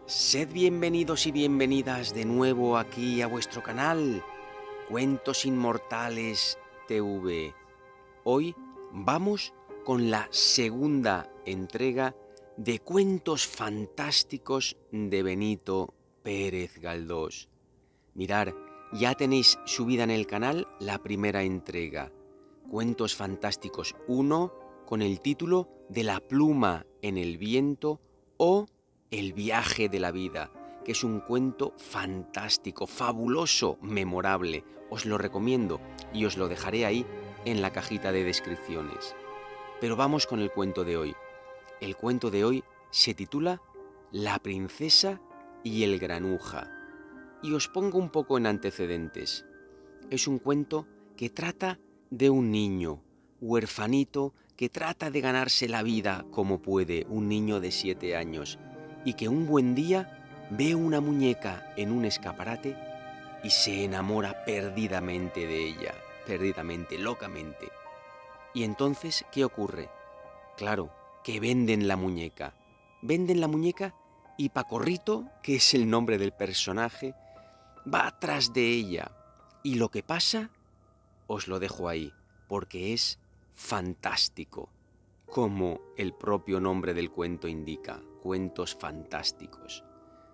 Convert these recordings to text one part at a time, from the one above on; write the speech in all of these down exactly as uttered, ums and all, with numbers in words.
Sed bienvenidos y bienvenidas de nuevo aquí a vuestro canal, Cuentos Inmortales T V. Hoy vamos con la segunda entrega de Cuentos Fantásticos de Benito Pérez Galdós. Mirad, ya tenéis subida en el canal la primera entrega, Cuentos Fantásticos uno, con el título de La pluma en el viento o El viaje de la vida, que es un cuento fantástico, fabuloso, memorable. Os lo recomiendo y os lo dejaré ahí en la cajita de descripciones. Pero vamos con el cuento de hoy. El cuento de hoy se titula La princesa y el granuja. Y os pongo un poco en antecedentes. Es un cuento que trata de un niño, huerfanito, que trata de ganarse la vida como puede, un niño de siete años, y que un buen día ve una muñeca en un escaparate y se enamora perdidamente de ella, perdidamente, locamente. Y entonces, ¿qué ocurre? Claro, que venden la muñeca. Venden la muñeca y Pacorrito, que es el nombre del personaje, va atrás de ella. Y lo que pasa, os lo dejo ahí, porque es fantástico, como el propio nombre del cuento indica, cuentos fantásticos.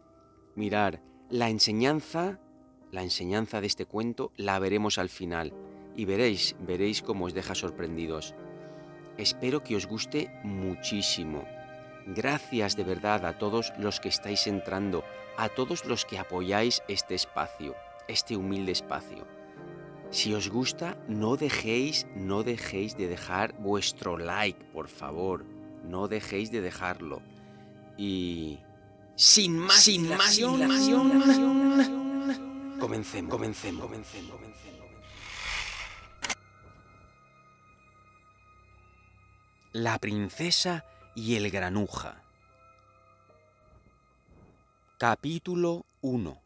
Mirad, la enseñanza, la enseñanza de este cuento la veremos al final, y veréis, veréis cómo os deja sorprendidos. Espero que os guste muchísimo. Gracias de verdad a todos los que estáis entrando, a todos los que apoyáis este espacio, este humilde espacio. Si os gusta, no dejéis, no dejéis de dejar vuestro like, por favor. No dejéis de dejarlo. Y sin más Sin más dilación, dilación, comencemos, comencemos, comencemos, comencemos. La princesa y el granuja. Capítulo uno.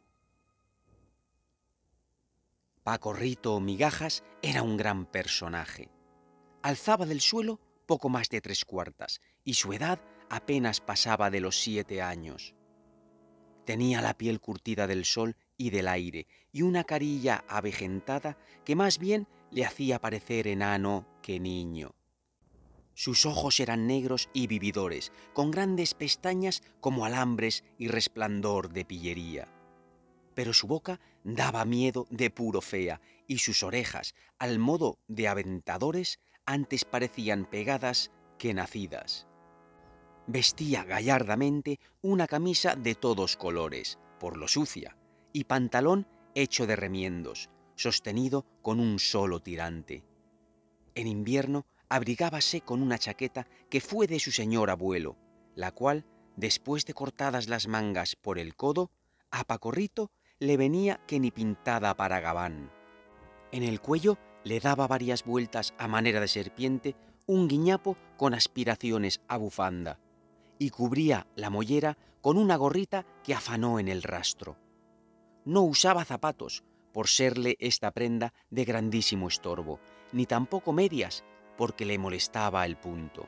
Pacorrito Migajas era un gran personaje. Alzaba del suelo poco más de tres cuartas y su edad apenas pasaba de los siete años. Tenía la piel curtida del sol y del aire y una carilla avejentada que más bien le hacía parecer enano que niño. Sus ojos eran negros y vividores, con grandes pestañas como alambres y resplandor de pillería. Pero su boca daba miedo de puro fea, y sus orejas, al modo de aventadores, antes parecían pegadas que nacidas. Vestía gallardamente una camisa de todos colores, por lo sucia, y pantalón hecho de remiendos, sostenido con un solo tirante. En invierno abrigábase con una chaqueta que fue de su señor abuelo, la cual, después de cortadas las mangas por el codo, a Pacorrito le venía que ni pintada para gabán. En el cuello le daba varias vueltas a manera de serpiente un guiñapo con aspiraciones a bufanda, y cubría la mollera con una gorrita que afanó en el rastro. No usaba zapatos, por serle esta prenda de grandísimo estorbo, ni tampoco medias, porque le molestaba el punto.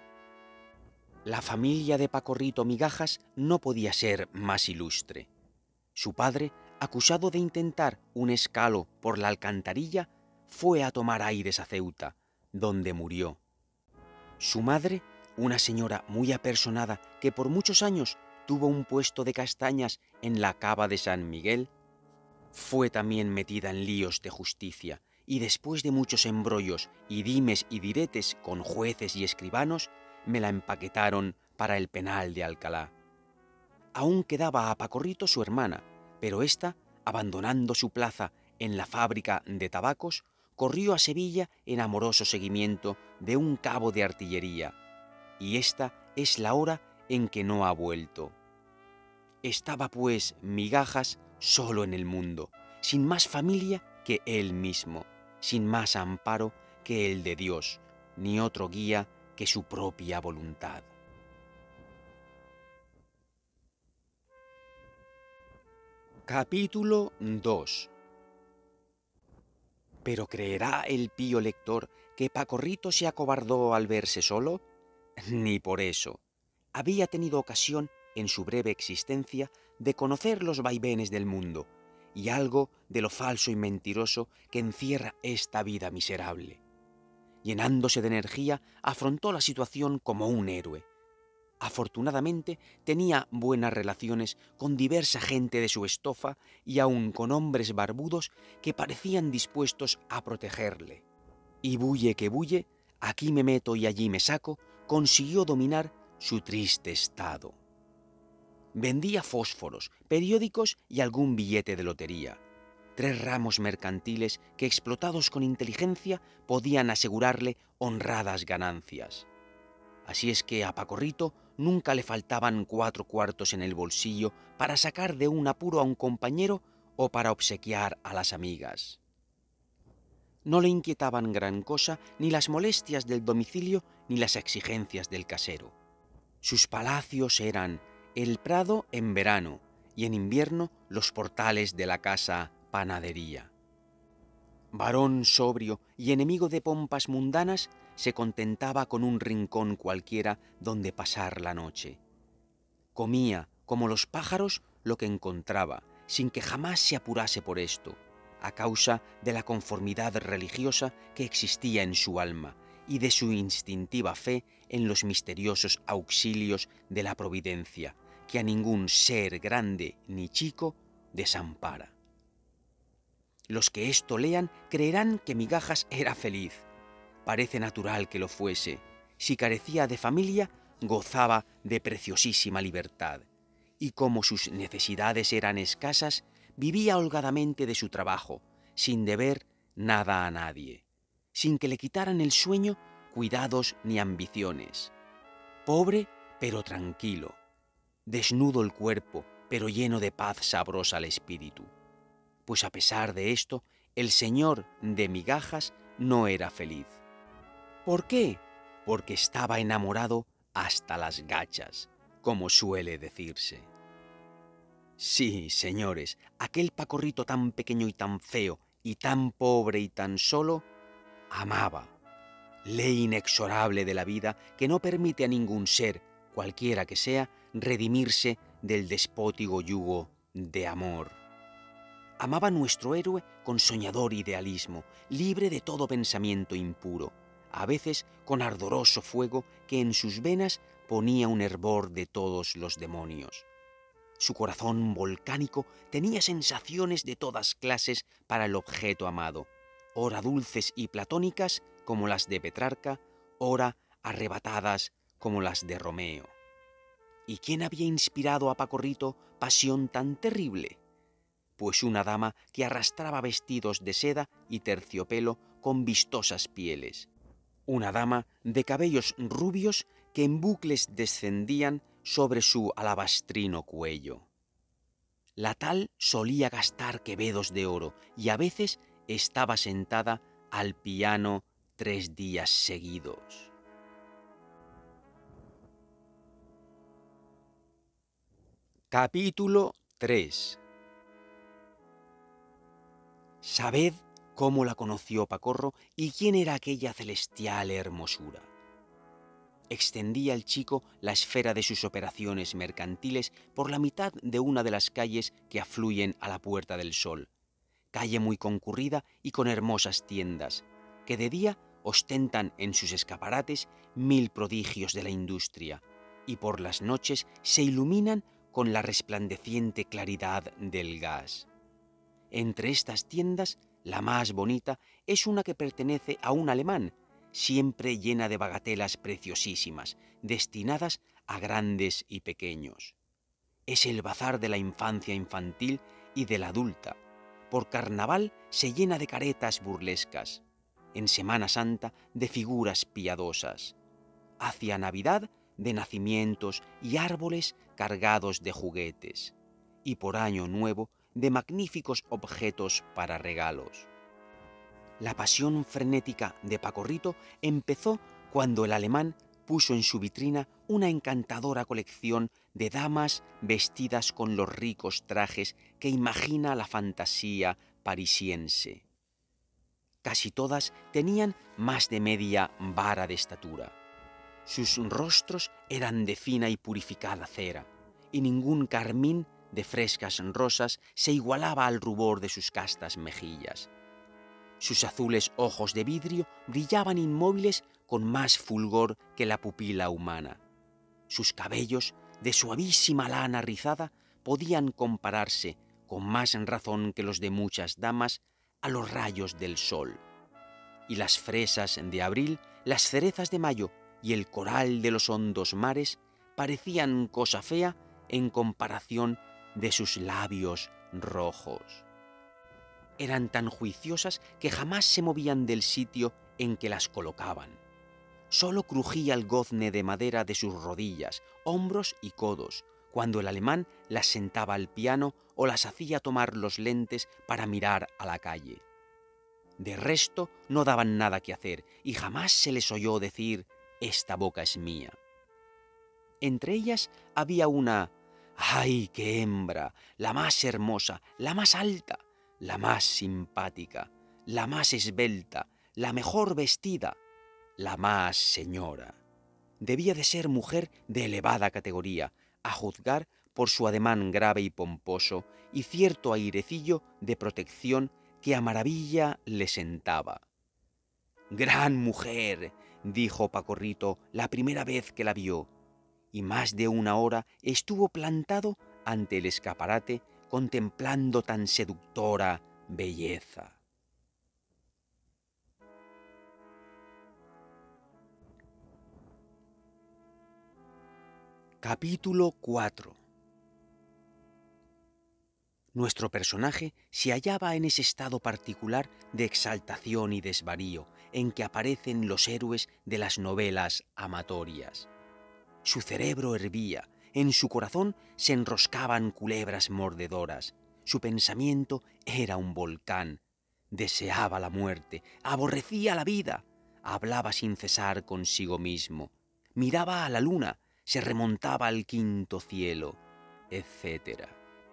La familia de Pacorrito Migajas no podía ser más ilustre. Su padre, acusado de intentar un escalo por la alcantarilla, fue a tomar aires a Ceuta, donde murió. Su madre, una señora muy apersonada que por muchos años tuvo un puesto de castañas en la cava de San Miguel, fue también metida en líos de justicia, y después de muchos embrollos y dimes y diretes con jueces y escribanos, me la empaquetaron para el penal de Alcalá. Aún quedaba a Pacorrito su hermana, pero ésta, abandonando su plaza en la fábrica de tabacos, corrió a Sevilla en amoroso seguimiento de un cabo de artillería, y esta es la hora en que no ha vuelto. Estaba pues Migajas solo en el mundo, sin más familia que él mismo, sin más amparo que el de Dios, ni otro guía que su propia voluntad. Capítulo dos. ¿Pero creerá el pío lector que Pacorrito se acobardó al verse solo? Ni por eso. Había tenido ocasión en su breve existencia, de conocer los vaivenes del mundo y algo de lo falso y mentiroso que encierra esta vida miserable. Llenándose de energía, afrontó la situación como un héroe. Afortunadamente, tenía buenas relaciones con diversa gente de su estofa y aun con hombres barbudos que parecían dispuestos a protegerle. Y bulle que bulle, aquí me meto y allí me saco, consiguió dominar su triste estado. Vendía fósforos, periódicos y algún billete de lotería. Tres ramos mercantiles que, explotados con inteligencia, podían asegurarle honradas ganancias. Así es que a Pacorrito nunca le faltaban cuatro cuartos en el bolsillo para sacar de un apuro a un compañero o para obsequiar a las amigas. No le inquietaban gran cosa ni las molestias del domicilio ni las exigencias del casero. Sus palacios eran el prado en verano y en invierno los portales de la casa panadería. Varón sobrio y enemigo de pompas mundanas, se contentaba con un rincón cualquiera donde pasar la noche. Comía, como los pájaros, lo que encontraba, sin que jamás se apurase por esto, a causa de la conformidad religiosa que existía en su alma y de su instintiva fe en los misteriosos auxilios de la providencia, que a ningún ser grande ni chico desampara. Los que esto lean creerán que Migajas era feliz. Parece natural que lo fuese. Si carecía de familia, gozaba de preciosísima libertad. Y como sus necesidades eran escasas, vivía holgadamente de su trabajo, sin deber nada a nadie, sin que le quitaran el sueño, cuidados ni ambiciones. Pobre, pero tranquilo. Desnudo el cuerpo, pero lleno de paz sabrosa al espíritu. Pues a pesar de esto, el señor de Migajas no era feliz. ¿Por qué? Porque estaba enamorado hasta las gachas, como suele decirse. Sí, señores, aquel Pacorrito tan pequeño y tan feo, y tan pobre y tan solo, amaba. Ley inexorable de la vida que no permite a ningún ser, cualquiera que sea, redimirse del despótico yugo de amor. Amaba a nuestro héroe con soñador idealismo, libre de todo pensamiento impuro, a veces con ardoroso fuego que en sus venas ponía un hervor de todos los demonios. Su corazón volcánico tenía sensaciones de todas clases para el objeto amado, ora dulces y platónicas como las de Petrarca, ora arrebatadas como las de Romeo. ¿Y quién había inspirado a Pacorrito pasión tan terrible? Pues una dama que arrastraba vestidos de seda y terciopelo con vistosas pieles. Una dama de cabellos rubios que en bucles descendían sobre su alabastrino cuello. La tal solía gastar quevedos de oro y a veces estaba sentada al piano tres días seguidos. Capítulo tres. Sabed cómo la conoció Pacorro y quién era aquella celestial hermosura. Extendía el chico la esfera de sus operaciones mercantiles por la mitad de una de las calles que afluyen a la Puerta del Sol, calle muy concurrida y con hermosas tiendas, que de día ostentan en sus escaparates mil prodigios de la industria, y por las noches se iluminan con la resplandeciente claridad del gas. Entre estas tiendas, la más bonita es una que pertenece a un alemán, siempre llena de bagatelas preciosísimas, destinadas a grandes y pequeños. Es el bazar de la infancia infantil y de la adulta. Por carnaval se llena de caretas burlescas, en Semana Santa de figuras piadosas, hacia Navidad de nacimientos y árboles cargados de juguetes, y por Año Nuevo de magníficos objetos para regalos. La pasión frenética de Pacorrito empezó cuando el alemán puso en su vitrina una encantadora colección de damas vestidas con los ricos trajes que imagina la fantasía parisiense. Casi todas tenían más de media vara de estatura. Sus rostros eran de fina y purificada cera, y ningún carmín de frescas rosas se igualaba al rubor de sus castas mejillas. Sus azules ojos de vidrio brillaban inmóviles con más fulgor que la pupila humana. Sus cabellos, de suavísima lana rizada, podían compararse, con más razón que los de muchas damas, a los rayos del sol. Y las fresas de abril, las cerezas de mayo y el coral de los hondos mares parecían cosa fea en comparación de sus labios rojos. Eran tan juiciosas que jamás se movían del sitio en que las colocaban. Solo crujía el gozne de madera de sus rodillas, hombros y codos, cuando el alemán las sentaba al piano o las hacía tomar los lentes para mirar a la calle. De resto no daban nada que hacer y jamás se les oyó decir «esta boca es mía». Entre ellas había una ¡ay, qué hembra! La más hermosa, la más alta, la más simpática, la más esbelta, la mejor vestida, la más señora. Debía de ser mujer de elevada categoría, a juzgar por su ademán grave y pomposo y cierto airecillo de protección que a maravilla le sentaba. «¡Gran mujer!», dijo Pacorrito la primera vez que la vio, y más de una hora estuvo plantado ante el escaparate contemplando tan seductora belleza. Capítulo cuatro. Nuestro personaje se hallaba en ese estado particular de exaltación y desvarío en que aparecen los héroes de las novelas amatorias. Su cerebro hervía, en su corazón se enroscaban culebras mordedoras, su pensamiento era un volcán, deseaba la muerte, aborrecía la vida, hablaba sin cesar consigo mismo, miraba a la luna, se remontaba al quinto cielo, etcétera.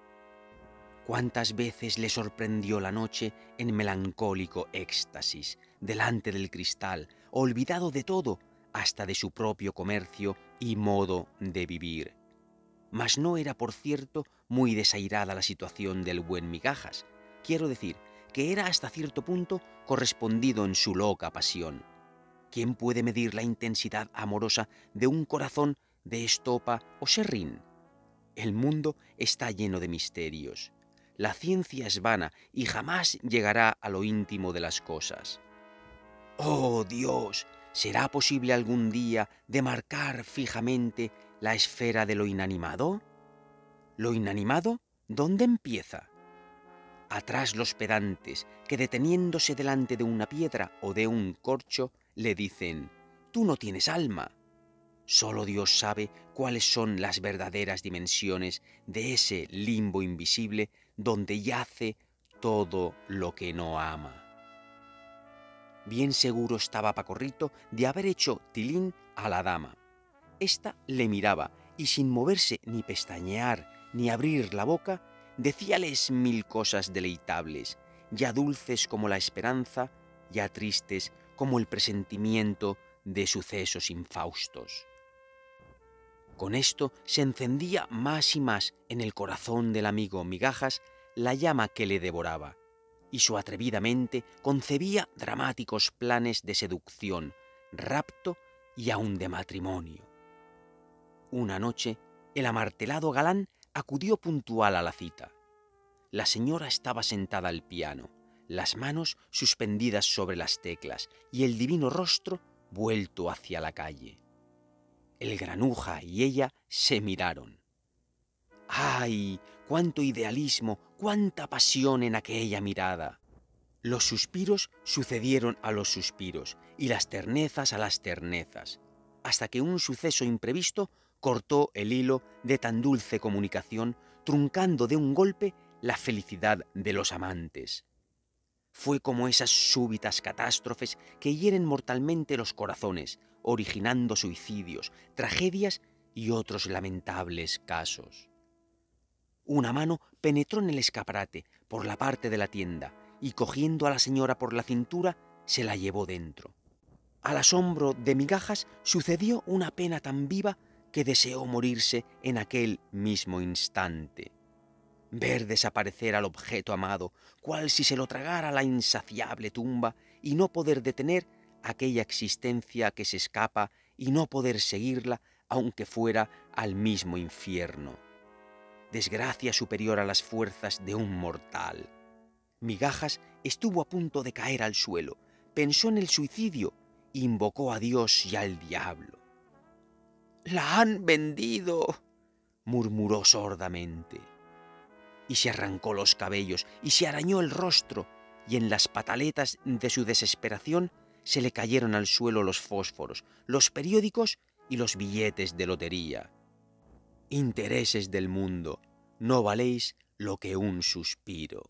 ¿Cuántas veces le sorprendió la noche en melancólico éxtasis, delante del cristal, olvidado de todo, hasta de su propio comercio y modo de vivir? Mas no era, por cierto, muy desairada la situación del buen Migajas. Quiero decir, que era hasta cierto punto correspondido en su loca pasión. ¿Quién puede medir la intensidad amorosa de un corazón de estopa o serrín? El mundo está lleno de misterios. La ciencia es vana y jamás llegará a lo íntimo de las cosas. ¡Oh, Dios! ¿Será posible algún día demarcar fijamente la esfera de lo inanimado? ¿Lo inanimado dónde empieza? Atrás los pedantes, que deteniéndose delante de una piedra o de un corcho, le dicen, «Tú no tienes alma». Solo Dios sabe cuáles son las verdaderas dimensiones de ese limbo invisible donde yace todo lo que no ama. Bien seguro estaba Pacorrito de haber hecho tilín a la dama. Ésta le miraba y sin moverse ni pestañear ni abrir la boca, decíales mil cosas deleitables, ya dulces como la esperanza, ya tristes como el presentimiento de sucesos infaustos. Con esto se encendía más y más en el corazón del amigo Migajas la llama que le devoraba, y su atrevida mente concebía dramáticos planes de seducción, rapto y aun de matrimonio. Una noche, el amartelado galán acudió puntual a la cita. La señora estaba sentada al piano, las manos suspendidas sobre las teclas y el divino rostro vuelto hacia la calle. El granuja y ella se miraron. ¡Ay! ¡Cuánto idealismo, cuánta pasión en aquella mirada! Los suspiros sucedieron a los suspiros y las ternezas a las ternezas, hasta que un suceso imprevisto cortó el hilo de tan dulce comunicación, truncando de un golpe la felicidad de los amantes. Fue como esas súbitas catástrofes que hieren mortalmente los corazones, originando suicidios, tragedias y otros lamentables casos. Una mano penetró en el escaparate por la parte de la tienda y cogiendo a la señora por la cintura se la llevó dentro. Al asombro de Migajas sucedió una pena tan viva, que deseó morirse en aquel mismo instante. Ver desaparecer al objeto amado, cual si se lo tragara la insaciable tumba, y no poder detener aquella existencia que se escapa y no poder seguirla, aunque fuera al mismo infierno. Desgracia superior a las fuerzas de un mortal. Migajas estuvo a punto de caer al suelo, pensó en el suicidio, invocó a Dios y al diablo. «¡La han vendido!», murmuró sordamente. Y se arrancó los cabellos y se arañó el rostro, y en las pataletas de su desesperación se le cayeron al suelo los fósforos, los periódicos y los billetes de lotería. Intereses del mundo, no valéis lo que un suspiro.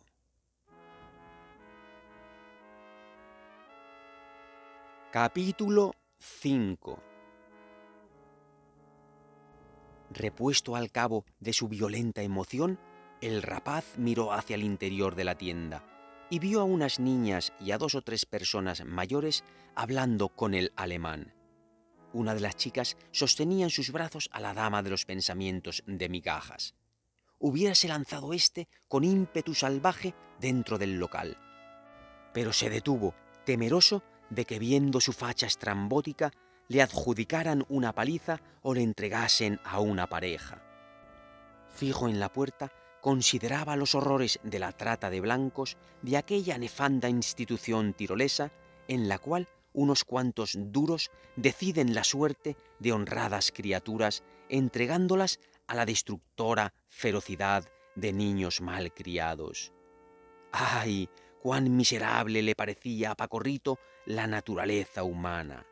Capítulo cinco. Repuesto al cabo de su violenta emoción, el rapaz miró hacia el interior de la tienda y vio a unas niñas y a dos o tres personas mayores hablando con el alemán. Una de las chicas sostenía en sus brazos a la dama de los pensamientos de Migajas. Hubiérase lanzado éste con ímpetu salvaje dentro del local, pero se detuvo, temeroso de que, viendo su facha estrambótica, le adjudicaran una paliza o le entregasen a una pareja. Fijo en la puerta, consideraba los horrores de la trata de blancos de aquella nefanda institución tirolesa en la cual unos cuantos duros deciden la suerte de honradas criaturas, entregándolas a la destructora ferocidad de niños mal criados. ¡Ay! Cuán miserable le parecía a Pacorrito la naturaleza humana.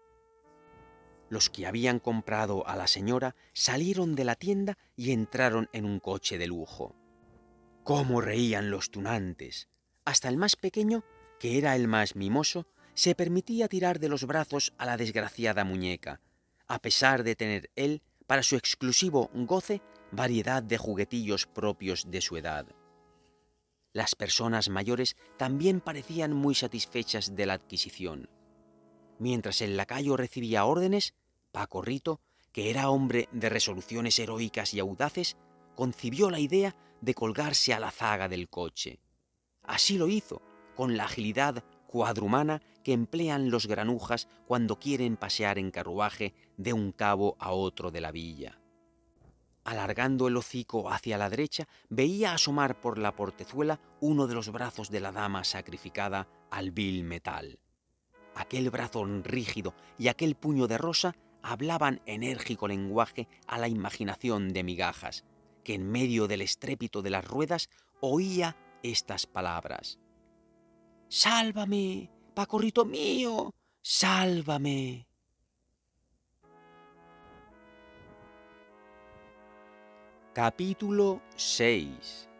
Los que habían comprado a la señora salieron de la tienda y entraron en un coche de lujo. ¡Cómo reían los tunantes! Hasta el más pequeño, que era el más mimoso, se permitía tirar de los brazos a la desgraciada muñeca, a pesar de tener él, para su exclusivo goce, variedad de juguetillos propios de su edad. Las personas mayores también parecían muy satisfechas de la adquisición. Mientras el lacayo recibía órdenes, Pacorrito, que era hombre de resoluciones heroicas y audaces, concibió la idea de colgarse a la zaga del coche. Así lo hizo, con la agilidad cuadrumana que emplean los granujas cuando quieren pasear en carruaje de un cabo a otro de la villa. Alargando el hocico hacia la derecha, veía asomar por la portezuela uno de los brazos de la dama sacrificada al vil metal. Aquel brazo rígido y aquel puño de rosa hablaban enérgico lenguaje a la imaginación de Migajas, que en medio del estrépito de las ruedas oía estas palabras: «¡Sálvame, Pacorrito mío! ¡Sálvame!». Capítulo seis.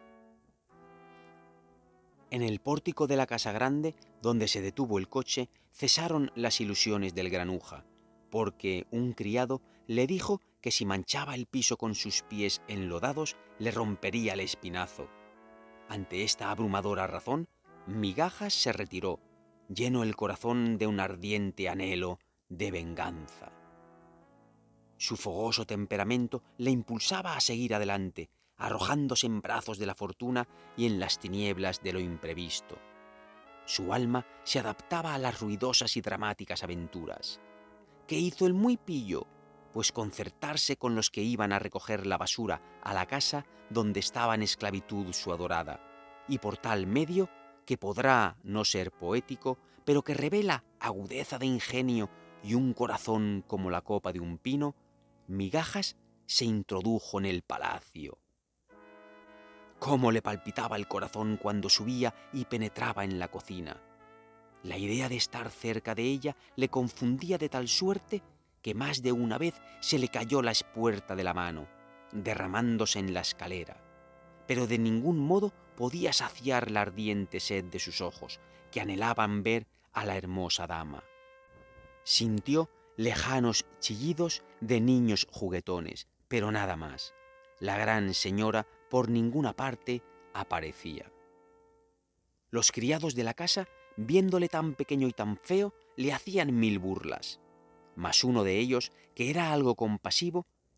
En el pórtico de la casa grande, donde se detuvo el coche, cesaron las ilusiones del granuja, porque un criado le dijo que si manchaba el piso con sus pies enlodados, le rompería el espinazo. Ante esta abrumadora razón, Migajas se retiró, lleno el corazón de un ardiente anhelo de venganza. Su fogoso temperamento le impulsaba a seguir adelante, arrojándose en brazos de la fortuna y en las tinieblas de lo imprevisto. Su alma se adaptaba a las ruidosas y dramáticas aventuras. ¿Qué hizo el muy pillo? Pues concertarse con los que iban a recoger la basura a la casa donde estaba en esclavitud su adorada, y por tal medio, que podrá no ser poético, pero que revela agudeza de ingenio y un corazón como la copa de un pino, Migajas se introdujo en el palacio. Cómo le palpitaba el corazón cuando subía y penetraba en la cocina. La idea de estar cerca de ella le confundía de tal suerte que más de una vez se le cayó la espuerta de la mano, derramándose en la escalera, pero de ningún modo podía saciar la ardiente sed de sus ojos, que anhelaban ver a la hermosa dama. Sintió lejanos chillidos de niños juguetones, pero nada más. La gran señora por ninguna parte aparecía. Los criados de la casa, viéndole tan pequeño y tan feo, le hacían mil burlas. Mas uno de ellos, que era algo compasivo,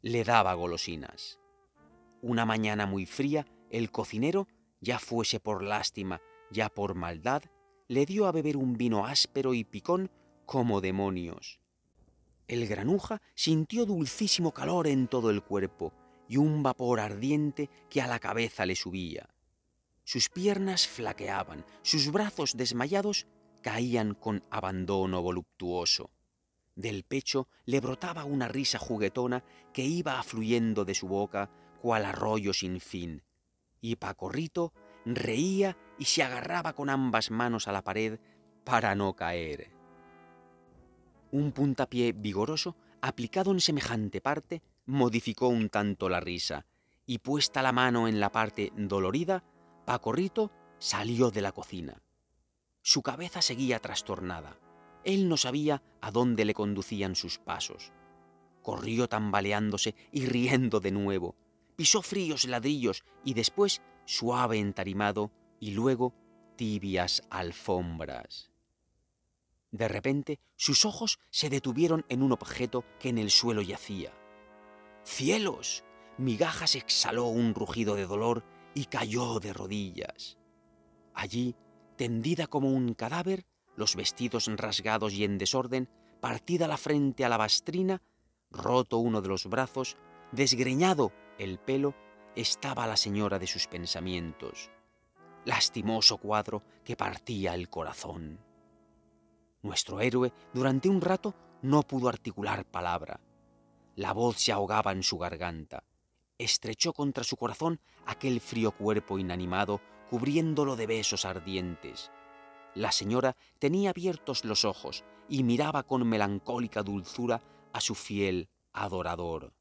le daba golosinas. Una mañana muy fría, el cocinero, ya fuese por lástima, ya por maldad, le dio a beber un vino áspero y picón como demonios. El granuja sintió dulcísimo calor en todo el cuerpo y un vapor ardiente que a la cabeza le subía. Sus piernas flaqueaban, sus brazos desmayados caían con abandono voluptuoso. Del pecho le brotaba una risa juguetona que iba afluyendo de su boca cual arroyo sin fin, y Pacorrito reía y se agarraba con ambas manos a la pared para no caer. Un puntapié vigoroso, aplicado en semejante parte, modificó un tanto la risa, y puesta la mano en la parte dolorida, Pacorrito salió de la cocina. Su cabeza seguía trastornada. Él no sabía a dónde le conducían sus pasos. Corrió tambaleándose y riendo de nuevo. Pisó fríos ladrillos y después suave entarimado y luego tibias alfombras. De repente sus ojos se detuvieron en un objeto que en el suelo yacía. ¡Cielos! Migajas exhaló un rugido de dolor y cayó de rodillas. Allí, tendida como un cadáver, los vestidos rasgados y en desorden, partida la frente alabastrina, roto uno de los brazos, desgreñado el pelo, estaba la señora de sus pensamientos. Lastimoso cuadro que partía el corazón. Nuestro héroe, durante un rato, no pudo articular palabra. La voz se ahogaba en su garganta. Estrechó contra su corazón aquel frío cuerpo inanimado, cubriéndolo de besos ardientes. La señora tenía abiertos los ojos y miraba con melancólica dulzura a su fiel adorador.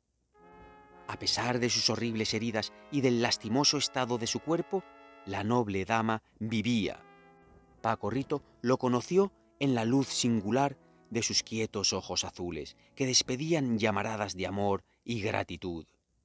A pesar de sus horribles heridas y del lastimoso estado de su cuerpo, la noble dama vivía. Pacorrito lo conoció en la luz singular de sus quietos ojos azules, que despedían llamaradas de amor y gratitud.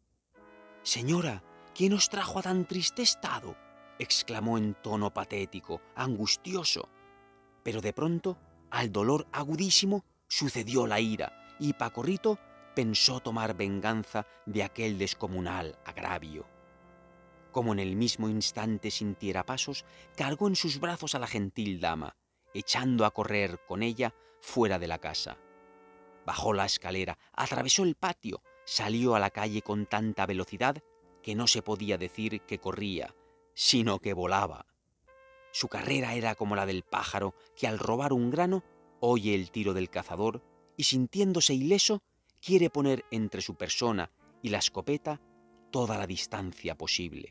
«Señora, ¿quién os trajo a tan triste estado?», exclamó en tono patético, angustioso. Pero de pronto, al dolor agudísimo, sucedió la ira, y Pacorrito pensó tomar venganza de aquel descomunal agravio. Como en el mismo instante sintiera pasos, cargó en sus brazos a la gentil dama, echando a correr con ella fuera de la casa. Bajó la escalera, atravesó el patio, salió a la calle con tanta velocidad que no se podía decir que corría, sino que volaba. Su carrera era como la del pájaro que al robar un grano oye el tiro del cazador y sintiéndose ileso quiere poner entre su persona y la escopeta toda la distancia posible.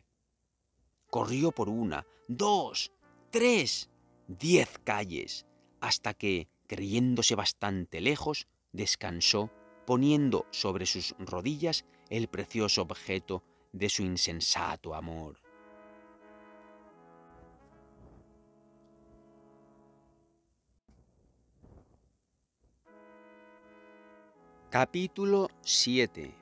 Corrió por una, dos, tres, diez calles, hasta que, creyéndose bastante lejos, descansó, poniendo sobre sus rodillas el precioso objeto de su insensato amor. Capítulo siete.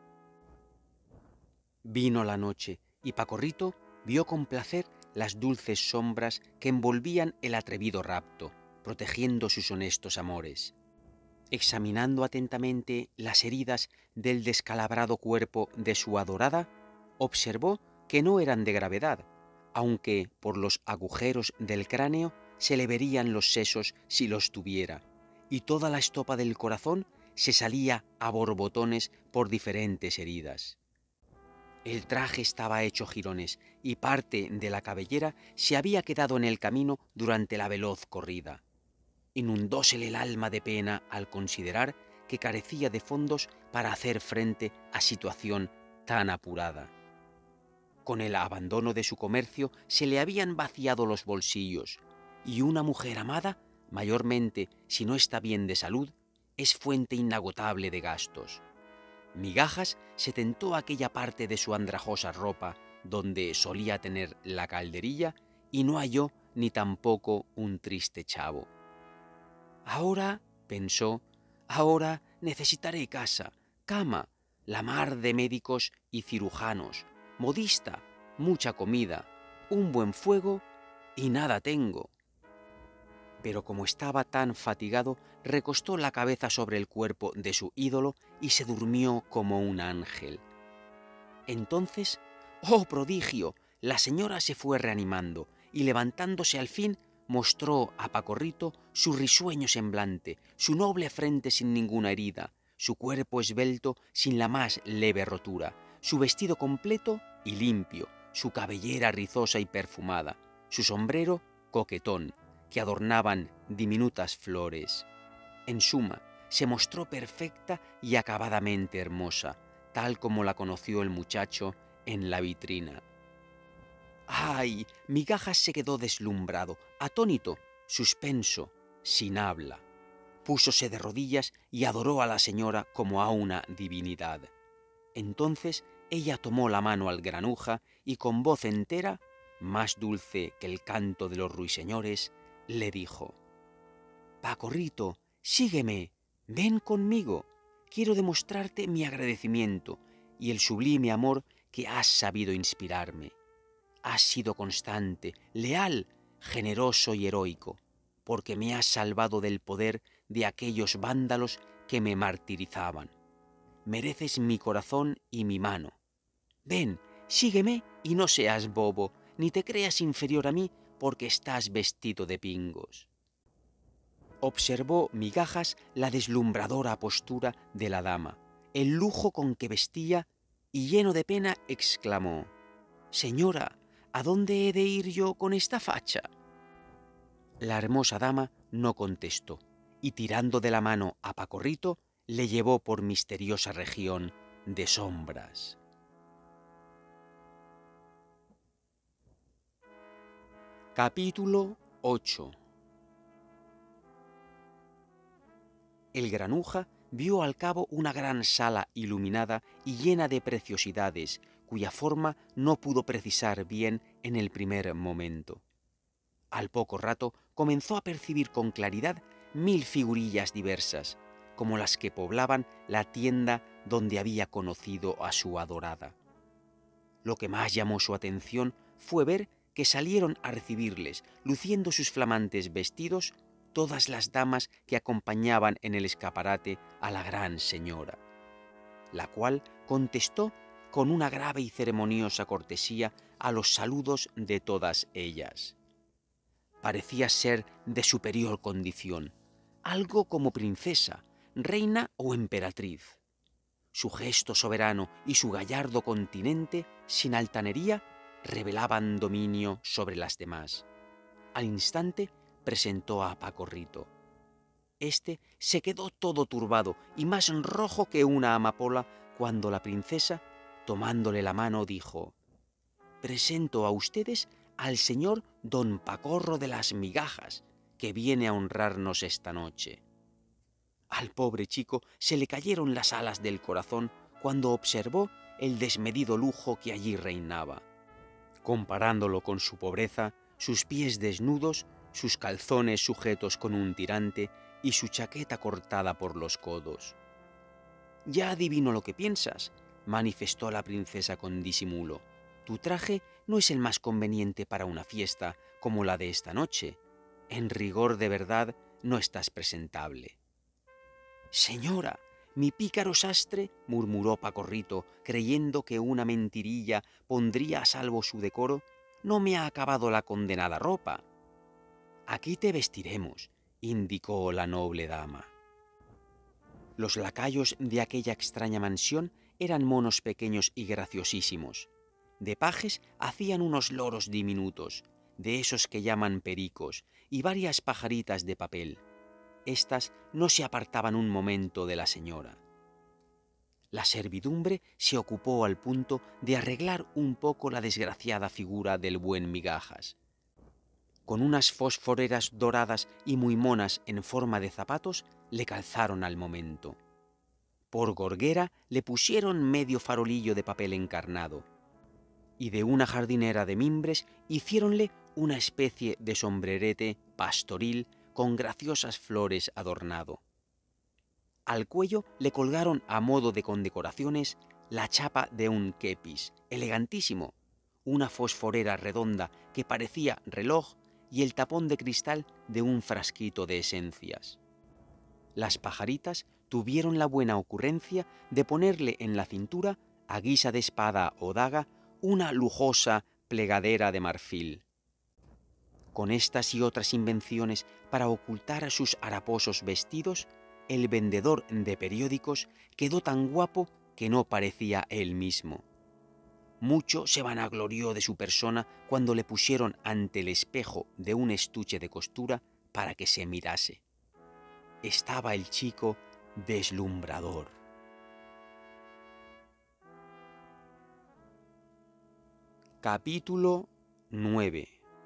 Vino la noche, y Pacorrito vio con placer las dulces sombras que envolvían el atrevido rapto, protegiendo sus honestos amores. Examinando atentamente las heridas del descalabrado cuerpo de su adorada, observó que no eran de gravedad, aunque por los agujeros del cráneo se le verían los sesos si los tuviera, y toda la estopa del corazón se salía a borbotones por diferentes heridas. El traje estaba hecho jirones y parte de la cabellera se había quedado en el camino durante la veloz corrida. Inundósele el alma de pena al considerar que carecía de fondos para hacer frente a situación tan apurada. Con el abandono de su comercio se le habían vaciado los bolsillos, y una mujer amada, mayormente si no está bien de salud, es fuente inagotable de gastos. Migajas se tentó aquella parte de su andrajosa ropa donde solía tener la calderilla y no halló ni tampoco un triste chavo. Ahora, pensó, ahora necesitaré casa, cama, la mar de médicos y cirujanos, modista, mucha comida, un buen fuego y nada tengo. pero como estaba tan fatigado, recostó la cabeza sobre el cuerpo de su ídolo y se durmió como un ángel. Entonces, ¡oh prodigio!, la señora se fue reanimando y levantándose al fin, mostró a Pacorrito su risueño semblante, su noble frente sin ninguna herida, su cuerpo esbelto sin la más leve rotura, su vestido completo y limpio, su cabellera rizosa y perfumada, su sombrero coquetón, que adornaban diminutas flores. En suma, se mostró perfecta y acabadamente hermosa, tal como la conoció el muchacho en la vitrina. ¡Ay! Migajas se quedó deslumbrado, atónito, suspenso, sin habla. Púsose de rodillas y adoró a la señora como a una divinidad. Entonces ella tomó la mano al granuja y con voz entera, más dulce que el canto de los ruiseñores, le dijo: «Pacorrito, sígueme, ven conmigo, quiero demostrarte mi agradecimiento y el sublime amor que has sabido inspirarme. Has sido constante, leal, generoso y heroico, porque me has salvado del poder de aquellos vándalos que me martirizaban. Mereces mi corazón y mi mano. Ven, sígueme y no seas bobo, ni te creas inferior a mí porque estás vestido de pingos». Observó Migajas la deslumbradora postura de la dama, el lujo con que vestía, y lleno de pena exclamó: «Señora, ¿a dónde he de ir yo con esta facha?». La hermosa dama no contestó, y tirando de la mano a Pacorrito, le llevó por misteriosa región de sombras. Capítulo ocho. El granuja vio al cabo una gran sala iluminada y llena de preciosidades, cuya forma no pudo precisar bien en el primer momento. Al poco rato comenzó a percibir con claridad mil figurillas diversas, como las que poblaban la tienda donde había conocido a su adorada. Lo que más llamó su atención fue ver que salieron a recibirles, luciendo sus flamantes vestidos, todas las damas que acompañaban en el escaparate a la gran señora, la cual contestó con una grave y ceremoniosa cortesía a los saludos de todas ellas. Parecía ser de superior condición, algo como princesa, reina o emperatriz. Su gesto soberano y su gallardo continente, sin altanería, revelaban dominio sobre las demás. Al instante presentó a Pacorrito. Este se quedó todo turbado y más rojo que una amapola cuando la princesa, tomándole la mano, dijo: «Presento a ustedes al señor don Pacorro de las Migajas, que viene a honrarnos esta noche». Al pobre chico se le cayeron las alas del corazón cuando observó el desmedido lujo que allí reinaba. Comparándolo con su pobreza, sus pies desnudos, sus calzones sujetos con un tirante y su chaqueta cortada por los codos. «Ya adivino lo que piensas», manifestó la princesa con disimulo. «Tu traje no es el más conveniente para una fiesta como la de esta noche. En rigor de verdad, no estás presentable». «Señora, mi pícaro sastre», murmuró Pacorrito, creyendo que una mentirilla pondría a salvo su decoro, «no me ha acabado la condenada ropa». «Aquí te vestiremos», indicó la noble dama. Los lacayos de aquella extraña mansión eran monos pequeños y graciosísimos. De pajes hacían unos loros diminutos, de esos que llaman pericos, y varias pajaritas de papel. Estas no se apartaban un momento de la señora. La servidumbre se ocupó al punto de arreglar un poco la desgraciada figura del buen Migajas. Con unas fosforeras doradas y muy monas en forma de zapatos, le calzaron al momento. Por gorguera le pusieron medio farolillo de papel encarnado, y de una jardinera de mimbres hiciéronle una especie de sombrerete pastoril con graciosas flores adornado. Al cuello le colgaron a modo de condecoraciones la chapa de un kepis, elegantísimo, una fosforera redonda que parecía reloj y el tapón de cristal de un frasquito de esencias. Las pajaritas tuvieron la buena ocurrencia de ponerle en la cintura, a guisa de espada o daga, una lujosa plegadera de marfil. Con estas y otras invenciones para ocultar a sus haraposos vestidos, el vendedor de periódicos quedó tan guapo que no parecía él mismo. Mucho se vanaglorió de su persona cuando le pusieron ante el espejo de un estuche de costura para que se mirase. Estaba el chico deslumbrador. Capítulo nueve.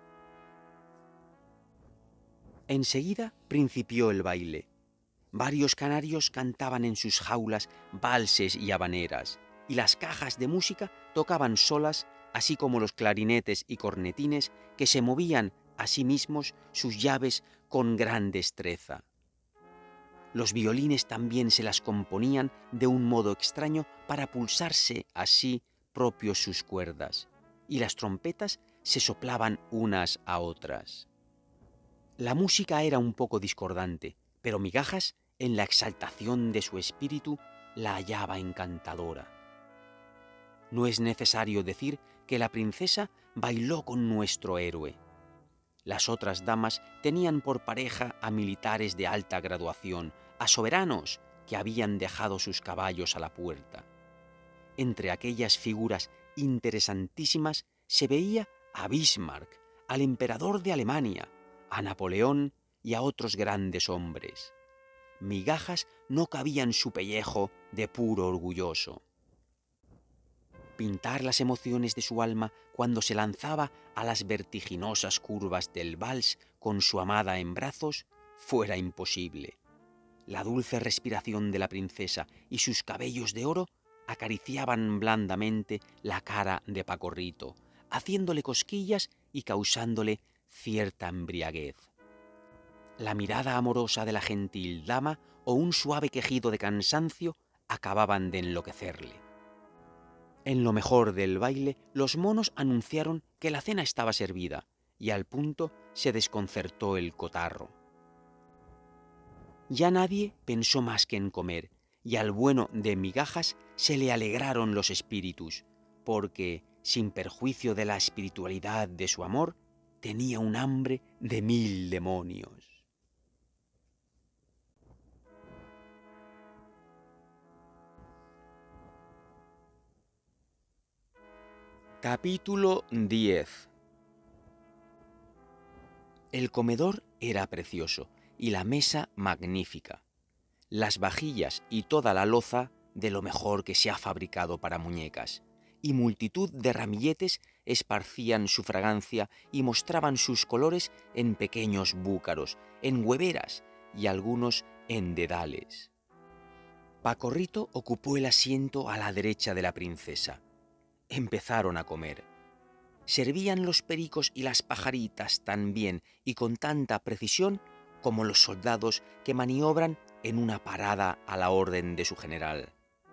Enseguida principió el baile. Varios canarios cantaban en sus jaulas valses y habaneras, y las cajas de música tocaban solas, así como los clarinetes y cornetines que se movían a sí mismos sus llaves con gran destreza. Los violines también se las componían de un modo extraño para pulsarse así propios sus cuerdas, y las trompetas se soplaban unas a otras. La música era un poco discordante, pero Migajas, en la exaltación de su espíritu, la hallaba encantadora. No es necesario decir que la princesa bailó con nuestro héroe. Las otras damas tenían por pareja a militares de alta graduación, a soberanos que habían dejado sus caballos a la puerta. Entre aquellas figuras interesantísimas se veía a Bismarck, al emperador de Alemania, a Napoleón y a otros grandes hombres. Migajas no cabía en su pellejo de puro orgulloso. Pintar las emociones de su alma cuando se lanzaba a las vertiginosas curvas del vals con su amada en brazos fuera imposible. La dulce respiración de la princesa y sus cabellos de oro acariciaban blandamente la cara de Pacorrito, haciéndole cosquillas y causándole cierta embriaguez. La mirada amorosa de la gentil dama o un suave quejido de cansancio acababan de enloquecerle. En lo mejor del baile, los monos anunciaron que la cena estaba servida, y al punto se desconcertó el cotarro. Ya nadie pensó más que en comer, y al bueno de Migajas se le alegraron los espíritus, porque, sin perjuicio de la espiritualidad de su amor, tenía un hambre de mil demonios. Capítulo diez. El comedor era precioso y la mesa magnífica. Las vajillas y toda la loza de lo mejor que se ha fabricado para muñecas, y multitud de ramilletes esparcían su fragancia y mostraban sus colores en pequeños búcaros, en hueveras y algunos en dedales. Pacorrito ocupó el asiento a la derecha de la princesa. Empezaron a comer. Servían los pericos y las pajaritas tan bien y con tanta precisión como los soldados que maniobran en una parada a la orden de su general.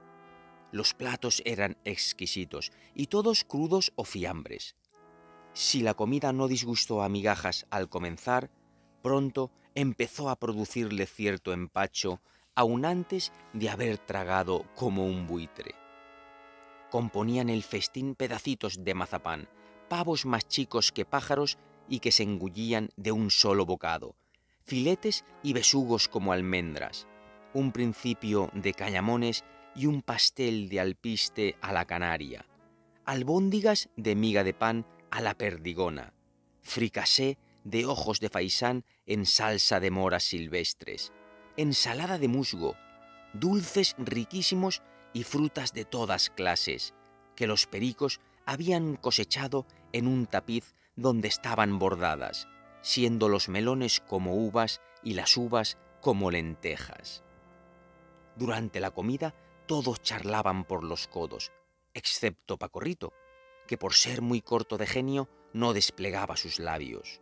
Los platos eran exquisitos y todos crudos o fiambres. Si la comida no disgustó a Migajas al comenzar, pronto empezó a producirle cierto empacho aun antes de haber tragado como un buitre. Componían el festín pedacitos de mazapán, pavos más chicos que pájaros y que se engullían de un solo bocado, filetes y besugos como almendras, un principio de cañamones y un pastel de alpiste a la canaria, albóndigas de miga de pan a la perdigona, fricasé de ojos de faisán en salsa de moras silvestres, ensalada de musgo, dulces riquísimos y frutas de todas clases, que los pericos habían cosechado en un tapiz donde estaban bordadas, siendo los melones como uvas y las uvas como lentejas. Durante la comida todos charlaban por los codos, excepto Pacorrito, que por ser muy corto de genio no desplegaba sus labios.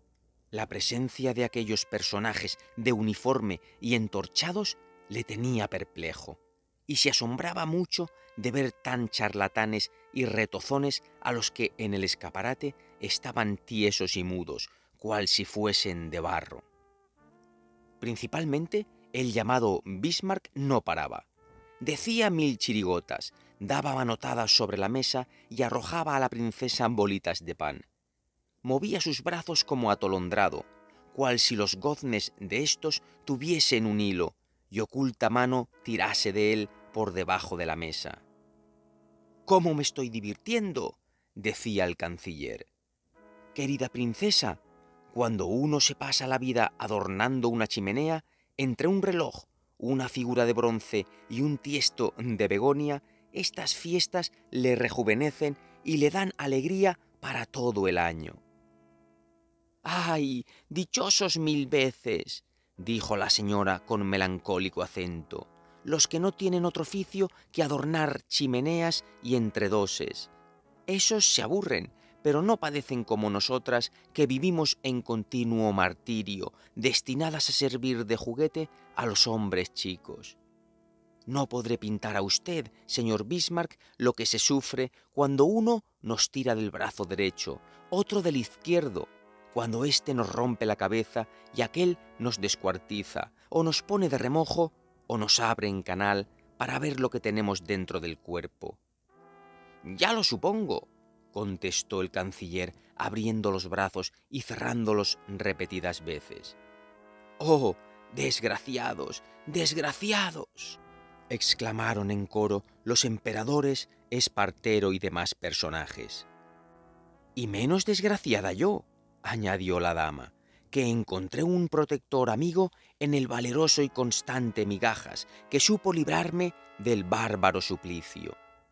La presencia de aquellos personajes de uniforme y entorchados le tenía perplejo, y se asombraba mucho de ver tan charlatanes y retozones a los que en el escaparate estaban tiesos y mudos, cual si fuesen de barro. Principalmente, el llamado Bismarck no paraba. Decía mil chirigotas, daba manotadas sobre la mesa y arrojaba a la princesa bolitas de pan. Movía sus brazos como atolondrado, cual si los goznes de éstos tuviesen un hilo, y oculta mano tirase de él por debajo de la mesa. «¿Cómo me estoy divirtiendo?», decía el canciller. «Querida princesa, cuando uno se pasa la vida adornando una chimenea, entre un reloj, una figura de bronce y un tiesto de begonia, estas fiestas le rejuvenecen y le dan alegría para todo el año». «¡Ay, dichosos mil veces!», dijo la señora con melancólico acento, «los que no tienen otro oficio que adornar chimeneas y entredoses. Esos se aburren, pero no padecen como nosotras, que vivimos en continuo martirio, destinadas a servir de juguete a los hombres chicos. No podré pintar a usted, señor Bismarck, lo que se sufre cuando uno nos tira del brazo derecho, otro del izquierdo, cuando éste nos rompe la cabeza y aquel nos descuartiza, o nos pone de remojo, o nos abre en canal para ver lo que tenemos dentro del cuerpo». «Ya lo supongo», contestó el canciller, abriendo los brazos y cerrándolos repetidas veces. «¡Oh, desgraciados, desgraciados!», exclamaron en coro los emperadores, Espartero y demás personajes. «Y menos desgraciada yo», añadió la dama, «que encontré un protector amigo en el valeroso y constante Migajas, que supo librarme del bárbaro suplicio».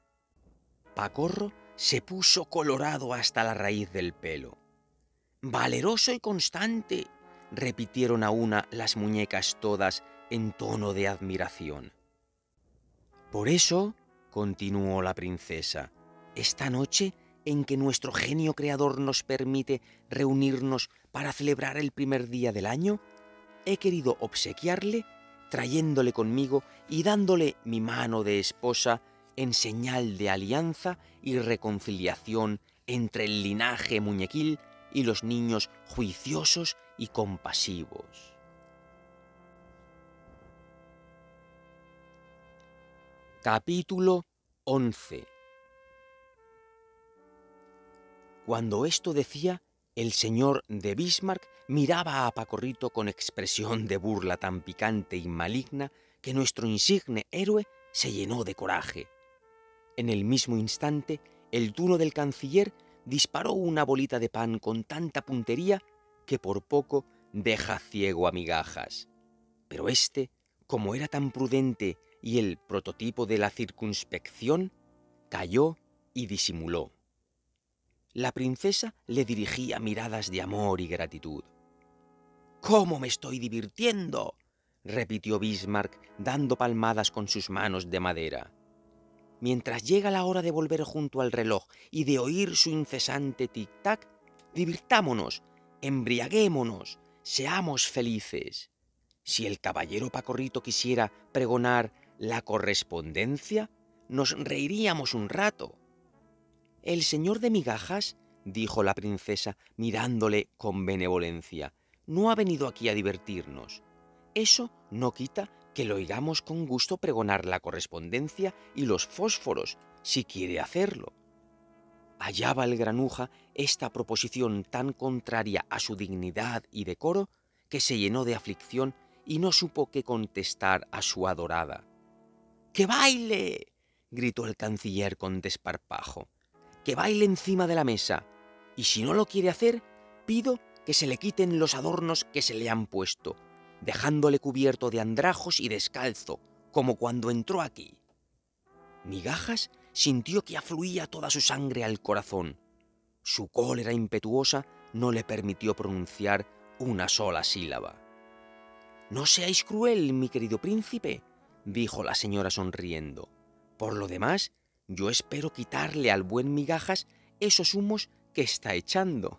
Pacorro se puso colorado hasta la raíz del pelo. «Valeroso y constante», repitieron a una las muñecas todas en tono de admiración. «Por eso», continuó la princesa, «esta noche en que nuestro genio creador nos permite reunirnos para celebrar el primer día del año, he querido obsequiarle, trayéndole conmigo y dándole mi mano de esposa en señal de alianza y reconciliación entre el linaje muñequil y los niños juiciosos y compasivos». Capítulo once. Cuando esto decía, el señor de Bismarck miraba a Pacorrito con expresión de burla tan picante y maligna que nuestro insigne héroe se llenó de coraje. En el mismo instante, el tuno del canciller disparó una bolita de pan con tanta puntería que por poco deja ciego a Migajas. Pero éste, como era tan prudente y el prototipo de la circunspección, calló y disimuló. La princesa le dirigía miradas de amor y gratitud. «¿Cómo me estoy divirtiendo?», repitió Bismarck, dando palmadas con sus manos de madera. «Mientras llega la hora de volver junto al reloj y de oír su incesante tic-tac, divirtámonos, embriaguémonos, seamos felices. Si el caballero Pacorrito quisiera pregonar la correspondencia, nos reiríamos un rato». «El señor de Migajas», dijo la princesa mirándole con benevolencia, «no ha venido aquí a divertirnos. Eso no quita que lo oigamos con gusto pregonar la correspondencia y los fósforos, si quiere hacerlo». Hallaba el granuja esta proposición tan contraria a su dignidad y decoro que se llenó de aflicción y no supo qué contestar a su adorada. «¡Que baile!», gritó el canciller con desparpajo. «Que baile encima de la mesa, y si no lo quiere hacer, pido que se le quiten los adornos que se le han puesto, dejándole cubierto de andrajos y descalzo, como cuando entró aquí». Migajas sintió que afluía toda su sangre al corazón. Su cólera impetuosa no le permitió pronunciar una sola sílaba. «No seáis cruel, mi querido príncipe», dijo la señora sonriendo. «Por lo demás, yo espero quitarle al buen Migajas esos humos que está echando».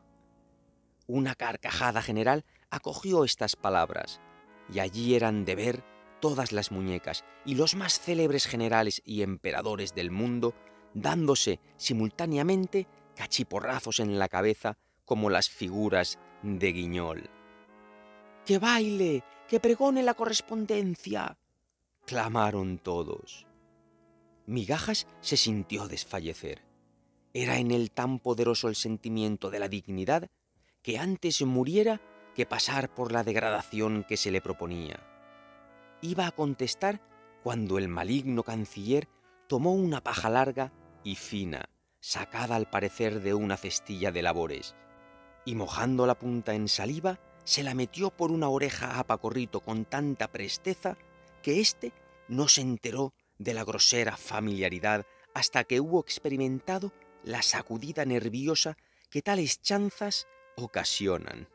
Una carcajada general acogió estas palabras, y allí eran de ver todas las muñecas y los más célebres generales y emperadores del mundo dándose simultáneamente cachiporrazos en la cabeza como las figuras de Guiñol. ¡Que baile! ¡Que pregone la correspondencia!, clamaron todos. Migajas se sintió desfallecer. Era en él tan poderoso el sentimiento de la dignidad que antes muriera que pasar por la degradación que se le proponía. Iba a contestar cuando el maligno canciller tomó una paja larga y fina, sacada al parecer de una cestilla de labores, y mojando la punta en saliva, se la metió por una oreja a Pacorrito con tanta presteza que éste no se enteró de la grosera familiaridad hasta que hubo experimentado la sacudida nerviosa que tales chanzas ocasionan.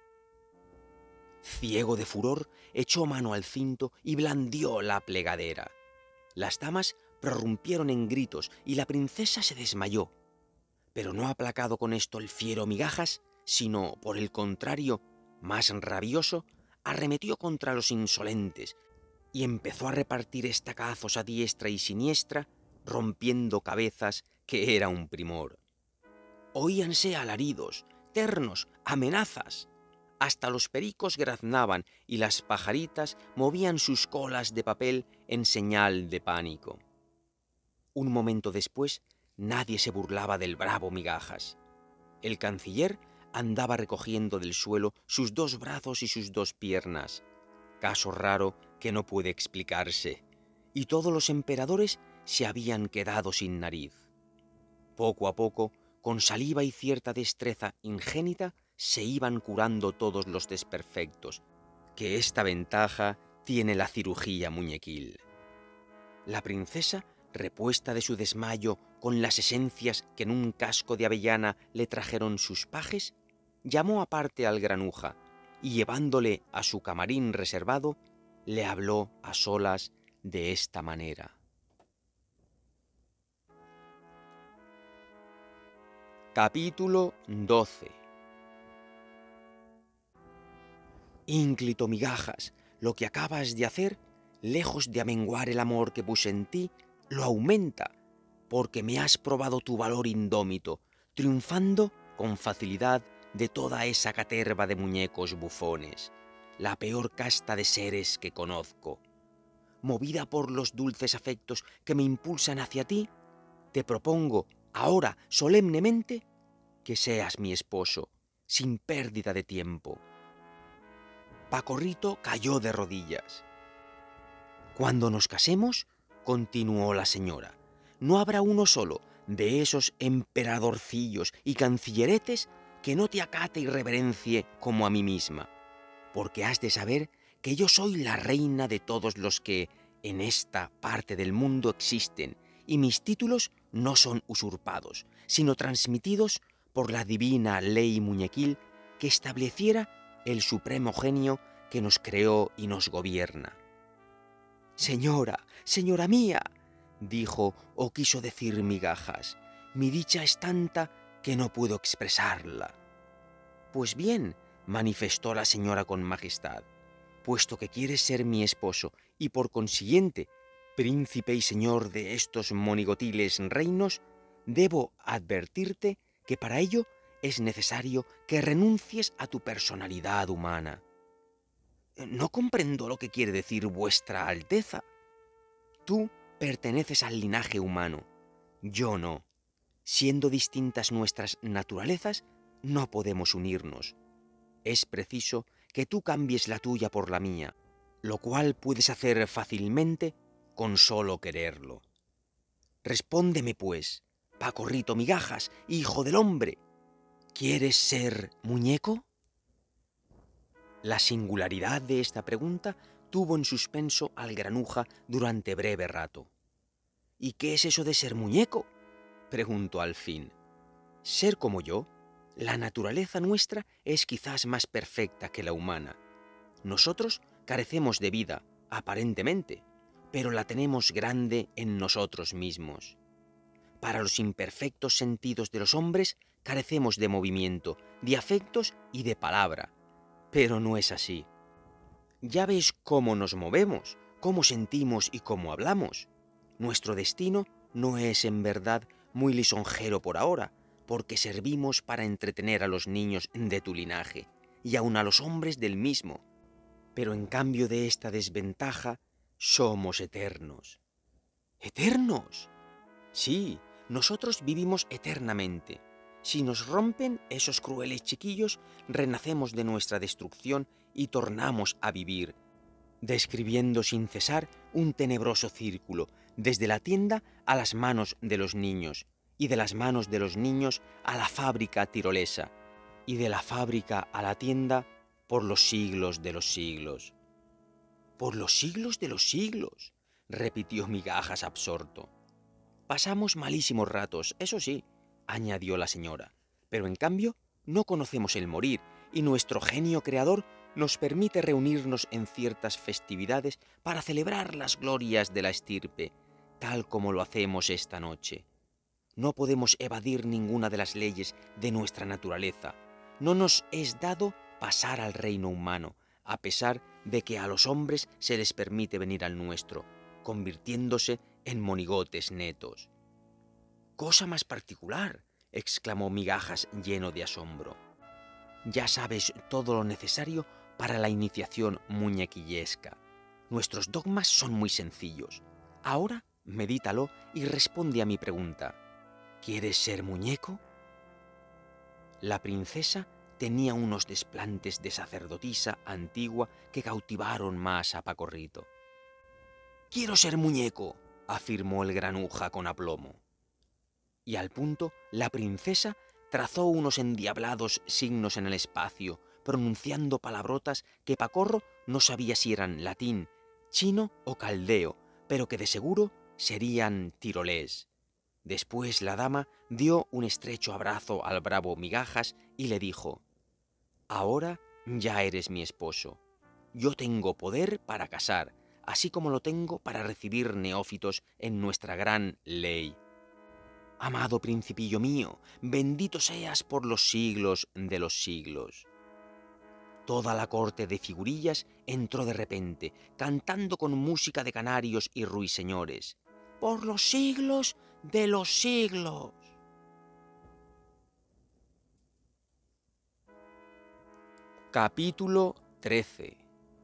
Ciego de furor, echó mano al cinto y blandió la plegadera. Las damas prorrumpieron en gritos y la princesa se desmayó. Pero no aplacado con esto el fiero Migajas, sino, por el contrario, más rabioso, arremetió contra los insolentes y empezó a repartir estacazos a diestra y siniestra, rompiendo cabezas, que era un primor. Oíanse alaridos, ternos, amenazas. Hasta los pericos graznaban y las pajaritas movían sus colas de papel en señal de pánico. Un momento después, nadie se burlaba del bravo Migajas. El canciller andaba recogiendo del suelo sus dos brazos y sus dos piernas, caso raro que no puede explicarse, y todos los emperadores se habían quedado sin nariz. Poco a poco, con saliva y cierta destreza ingénita, se iban curando todos los desperfectos, que esta ventaja tiene la cirugía muñequil. La princesa, repuesta de su desmayo con las esencias que en un casco de avellana le trajeron sus pajes, llamó aparte al granuja y llevándole a su camarín reservado, le habló a solas de esta manera. Capítulo doce. Ínclito Migajas, lo que acabas de hacer, lejos de amenguar el amor que puse en ti, lo aumenta, porque me has probado tu valor indómito, triunfando con facilidad de toda esa caterva de muñecos bufones, la peor casta de seres que conozco. Movida por los dulces afectos que me impulsan hacia ti, te propongo, ahora solemnemente, que seas mi esposo, sin pérdida de tiempo. Pacorrito cayó de rodillas. Cuando nos casemos, continuó la señora, no habrá uno solo de esos emperadorcillos y cancilleretes que no te acate y reverencie como a mí misma, porque has de saber que yo soy la reina de todos los que en esta parte del mundo existen, y mis títulos no son usurpados, sino transmitidos por la divina ley muñequil que estableciera el supremo genio que nos creó y nos gobierna. Señora, señora mía, dijo o quiso decir Migajas, mi dicha es tanta que no puedo expresarla. Pues bien, manifestó la señora con majestad, puesto que quieres ser mi esposo y por consiguiente príncipe y señor de estos monigotiles reinos, debo advertirte que para ello es necesario que renuncies a tu personalidad humana. No comprendo lo que quiere decir vuestra alteza. Tú perteneces al linaje humano, yo no. Siendo distintas nuestras naturalezas, no podemos unirnos. Es preciso que tú cambies la tuya por la mía, lo cual puedes hacer fácilmente con solo quererlo. Respóndeme, pues, Pacorrito Migajas, hijo del hombre, ¿quieres ser muñeco? La singularidad de esta pregunta tuvo en suspenso al granuja durante breve rato. ¿Y qué es eso de ser muñeco?, preguntó al fin. Ser como yo, la naturaleza nuestra es quizás más perfecta que la humana. Nosotros carecemos de vida, aparentemente, pero la tenemos grande en nosotros mismos. Para los imperfectos sentidos de los hombres carecemos de movimiento, de afectos y de palabra, pero no es así. Ya ves cómo nos movemos, cómo sentimos y cómo hablamos. Nuestro destino no es en verdad muy lisonjero por ahora, porque servimos para entretener a los niños de tu linaje, y aun a los hombres del mismo. Pero en cambio de esta desventaja, somos eternos. ¿Eternos? Sí, nosotros vivimos eternamente. Si nos rompen esos crueles chiquillos, renacemos de nuestra destrucción y tornamos a vivir, describiendo sin cesar un tenebroso círculo, desde la tienda a las manos de los niños, y de las manos de los niños a la fábrica tirolesa, y de la fábrica a la tienda por los siglos de los siglos. «Por los siglos de los siglos», repitió Migajas absorto. «Pasamos malísimos ratos, eso sí», añadió la señora, «pero en cambio no conocemos el morir, y nuestro genio creador nos permite reunirnos en ciertas festividades para celebrar las glorias de la estirpe, tal como lo hacemos esta noche. No podemos evadir ninguna de las leyes de nuestra naturaleza. No nos es dado pasar al reino humano, a pesar de que a los hombres se les permite venir al nuestro, convirtiéndose en monigotes netos». «¡Cosa más particular!», exclamó Migajas lleno de asombro. «Ya sabes todo lo necesario para la iniciación muñequillesca. Nuestros dogmas son muy sencillos. Ahora medítalo y responde a mi pregunta. ¿Quieres ser muñeco?». La princesa tenía unos desplantes de sacerdotisa antigua que cautivaron más a Pacorrito. «Quiero ser muñeco», afirmó el granuja con aplomo. Y al punto la princesa trazó unos endiablados signos en el espacio, pronunciando palabrotas que Pacorro no sabía si eran latín, chino o caldeo, pero que de seguro serían tirolés. Después la dama dio un estrecho abrazo al bravo Migajas y le dijo: «Ahora ya eres mi esposo. Yo tengo poder para casar, así como lo tengo para recibir neófitos en nuestra gran ley. Amado principillo mío, bendito seas por los siglos de los siglos». Toda la corte de figurillas entró de repente, cantando con música de canarios y ruiseñores: «¡Por los siglos de los siglos!». Capítulo trece.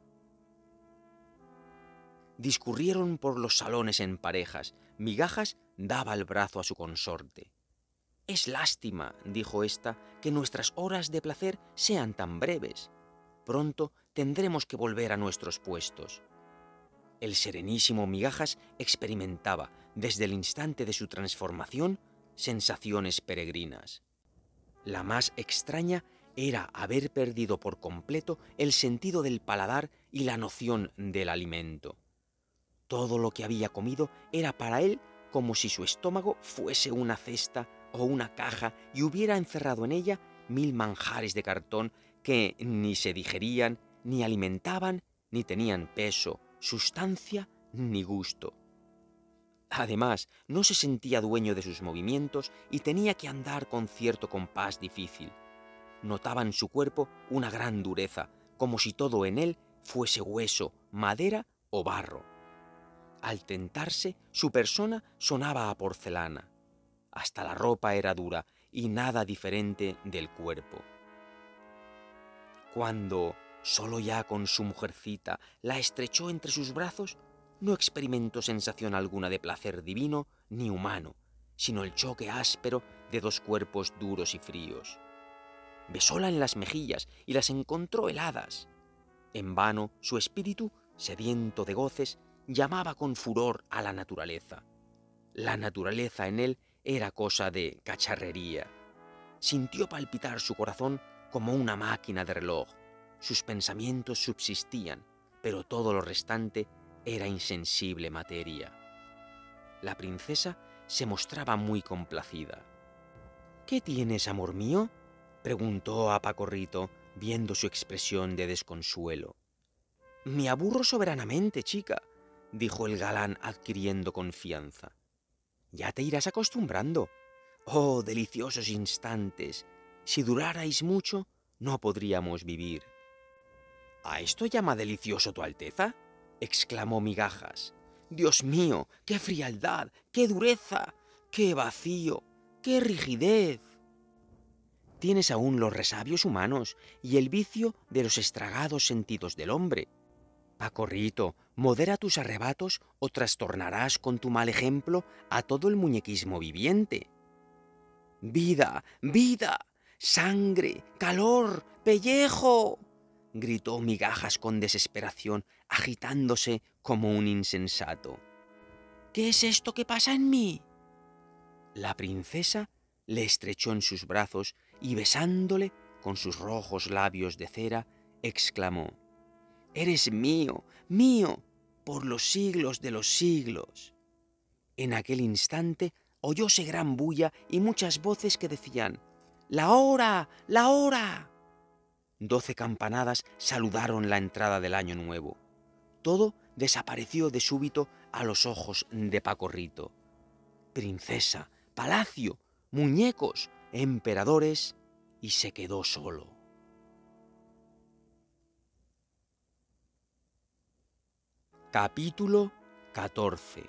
Discurrieron por los salones en parejas. Migajas daba el brazo a su consorte. «Es lástima», dijo ésta, «que nuestras horas de placer sean tan breves. Pronto tendremos que volver a nuestros puestos». El serenísimo Migajas experimentaba, desde el instante de su transformación, sensaciones peregrinas. La más extraña era haber perdido por completo el sentido del paladar y la noción del alimento. Todo lo que había comido era para él como si su estómago fuese una cesta o una caja y hubiera encerrado en ella mil manjares de cartón que ni se digerían, ni alimentaban, ni tenían peso, sustancia ni gusto. Además, no se sentía dueño de sus movimientos y tenía que andar con cierto compás difícil. Notaba en su cuerpo una gran dureza, como si todo en él fuese hueso, madera o barro. Al tentarse, su persona sonaba a porcelana. Hasta la ropa era dura y nada diferente del cuerpo. Cuando, solo ya con su mujercita, la estrechó entre sus brazos, no experimentó sensación alguna de placer divino ni humano, sino el choque áspero de dos cuerpos duros y fríos. Besóla en las mejillas y las encontró heladas. En vano su espíritu, sediento de goces, llamaba con furor a la naturaleza. La naturaleza en él era cosa de cacharrería. Sintió palpitar su corazón como una máquina de reloj. Sus pensamientos subsistían, pero todo lo restante era insensible materia. La princesa se mostraba muy complacida. «¿Qué tienes, amor mío?», preguntó a Pacorrito, viendo su expresión de desconsuelo. «Me aburro soberanamente, chica», dijo el galán adquiriendo confianza. «Ya te irás acostumbrando. Oh, deliciosos instantes. Si durarais mucho, no podríamos vivir». «¿A esto llama delicioso tu Alteza?», exclamó Migajas. «Dios mío, qué frialdad, qué dureza, qué vacío, qué rigidez». Tienes aún los resabios humanos y el vicio de los estragados sentidos del hombre. Pacorrito, modera tus arrebatos o trastornarás con tu mal ejemplo a todo el muñequismo viviente. ¡Vida! ¡Vida! ¡Sangre! ¡Calor! ¡Pellejo!, gritó Migajas con desesperación, agitándose como un insensato. ¿Qué es esto que pasa en mí? La princesa le estrechó en sus brazos y besándole con sus rojos labios de cera, exclamó: «Eres mío, mío, por los siglos de los siglos». En aquel instante oyóse gran bulla y muchas voces que decían: «¡La hora! ¡La hora!». Doce campanadas saludaron la entrada del año nuevo. Todo desapareció de súbito a los ojos de Pacorrito. Princesa, palacio, muñecos, emperadores, y se quedó solo. Capítulo catorce.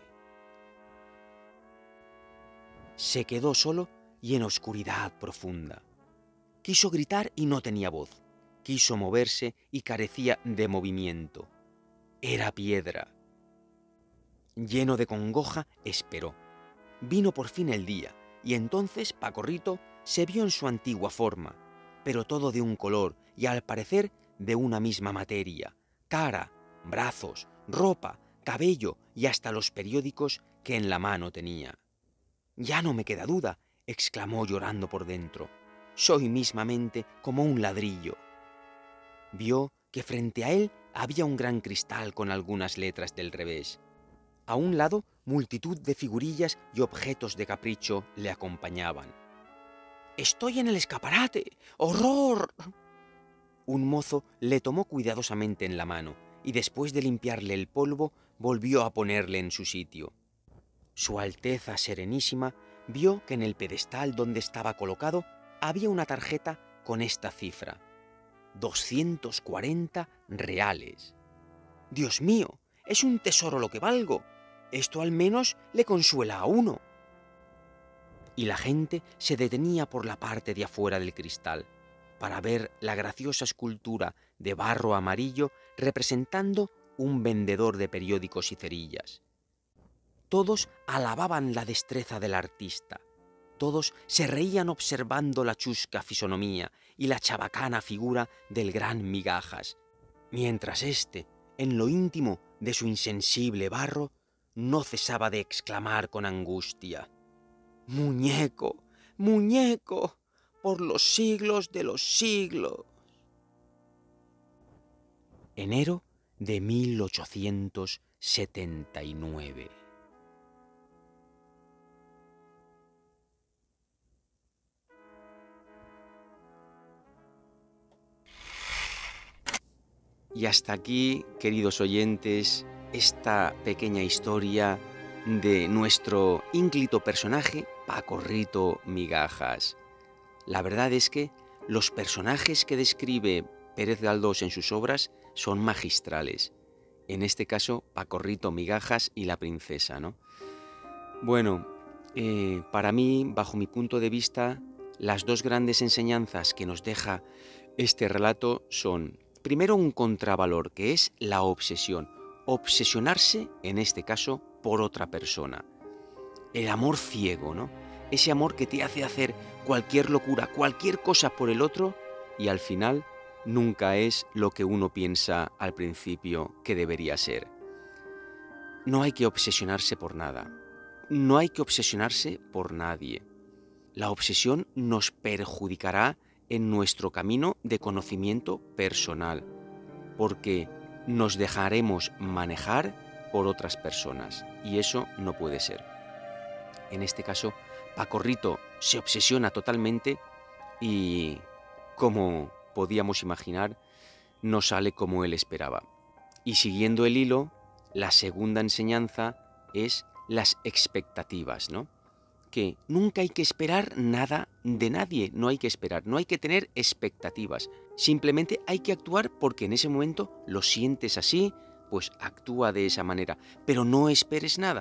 Se quedó solo y en oscuridad profunda. Quiso gritar y no tenía voz. Quiso moverse y carecía de movimiento. Era piedra. Lleno de congoja, esperó. Vino por fin el día, y entonces Pacorrito se vio en su antigua forma, pero todo de un color y al parecer de una misma materia: cara, brazos, ropa, cabello y hasta los periódicos que en la mano tenía. «Ya no me queda duda», exclamó llorando por dentro. «Soy mismamente como un ladrillo». Vio que frente a él había un gran cristal con algunas letras del revés. A un lado, multitud de figurillas y objetos de capricho le acompañaban. «¡Estoy en el escaparate! ¡Horror!». Un mozo le tomó cuidadosamente en la mano y después de limpiarle el polvo volvió a ponerle en su sitio. Su Alteza Serenísima vio que en el pedestal donde estaba colocado había una tarjeta con esta cifra: doscientos cuarenta reales. «Dios mío, es un tesoro lo que valgo. Esto al menos le consuela a uno». Y la gente se detenía por la parte de afuera del cristal para ver la graciosa escultura de barro amarillo representando un vendedor de periódicos y cerillas. Todos alababan la destreza del artista. Todos se reían observando la chusca fisonomía y la chabacana figura del gran Migajas, mientras éste, en lo íntimo de su insensible barro, no cesaba de exclamar con angustia: «¡Muñeco! ¡Muñeco! ¡Por los siglos de los siglos!». Enero de mil ochocientos setenta y nueve. Y hasta aquí, queridos oyentes, esta pequeña historia de nuestro ínclito personaje, Pacorrito Migajas. La verdad es que los personajes que describe Pérez Galdós en sus obras son magistrales. En este caso, Pacorrito Migajas y la princesa, ¿no? Bueno, eh, para mí, bajo mi punto de vista, las dos grandes enseñanzas que nos deja este relato son: primero, un contravalor, que es la obsesión. Obsesionarse, en este caso, por otra persona. El amor ciego, ¿no? Ese amor que te hace hacer cualquier locura, cualquier cosa por el otro, y al final nunca es lo que uno piensa al principio que debería ser. No hay que obsesionarse por nada. No hay que obsesionarse por nadie. La obsesión nos perjudicará en nuestro camino de conocimiento personal, porque nos dejaremos manejar por otras personas, y eso no puede ser. En este caso, Pacorrito se obsesiona totalmente y, como podíamos imaginar, no sale como él esperaba. Y siguiendo el hilo, la segunda enseñanza es las expectativas, ¿no? Que nunca hay que esperar nada de nadie, no hay que esperar, no hay que tener expectativas. Simplemente hay que actuar porque en ese momento lo sientes así, pues actúa de esa manera. Pero no esperes nada,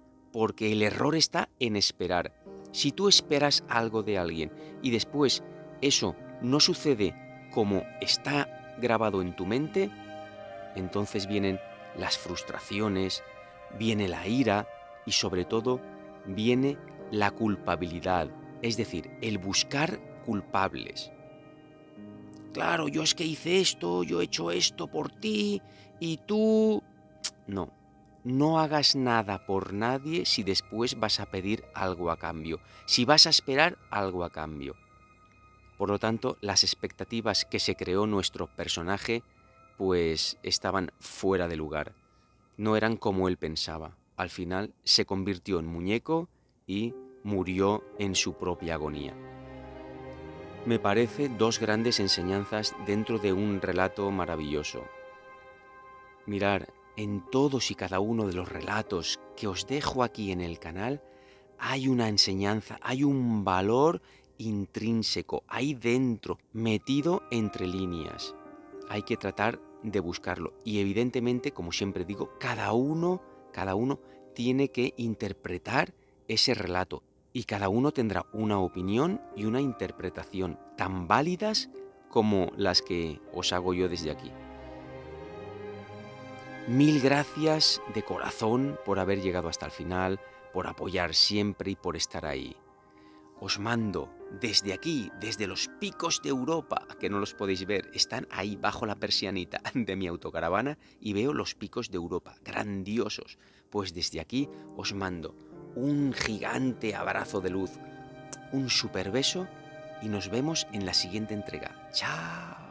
porque el error está en esperar. Si tú esperas algo de alguien y después eso no sucede como está grabado en tu mente, entonces vienen las frustraciones, viene la ira y sobre todo viene la culpabilidad, es decir, el buscar culpables. Claro, yo es que hice esto, yo he hecho esto por ti y tú... No, no hagas nada por nadie si después vas a pedir algo a cambio, si vas a esperar algo a cambio. Por lo tanto, las expectativas que se creó nuestro personaje pues estaban fuera de lugar. No eran como él pensaba. Al final se convirtió en muñeco y murió en su propia agonía. Me parece dos grandes enseñanzas dentro de un relato maravilloso. Mirar, en todos y cada uno de los relatos que os dejo aquí en el canal, hay una enseñanza, hay un valor intrínseco, ahí dentro, metido entre líneas. Hay que tratar de buscarlo. Y evidentemente, como siempre digo, cada uno, cada uno tiene que interpretar ese relato. Y cada uno tendrá una opinión y una interpretación tan válidas como las que os hago yo desde aquí. Mil gracias de corazón por haber llegado hasta el final, por apoyar siempre y por estar ahí. Os mando desde aquí, desde los picos de Europa, que no los podéis ver, están ahí bajo la persianita de mi autocaravana y veo los picos de Europa, grandiosos. Pues desde aquí os mando un gigante abrazo de luz, un super beso y nos vemos en la siguiente entrega. ¡Chao!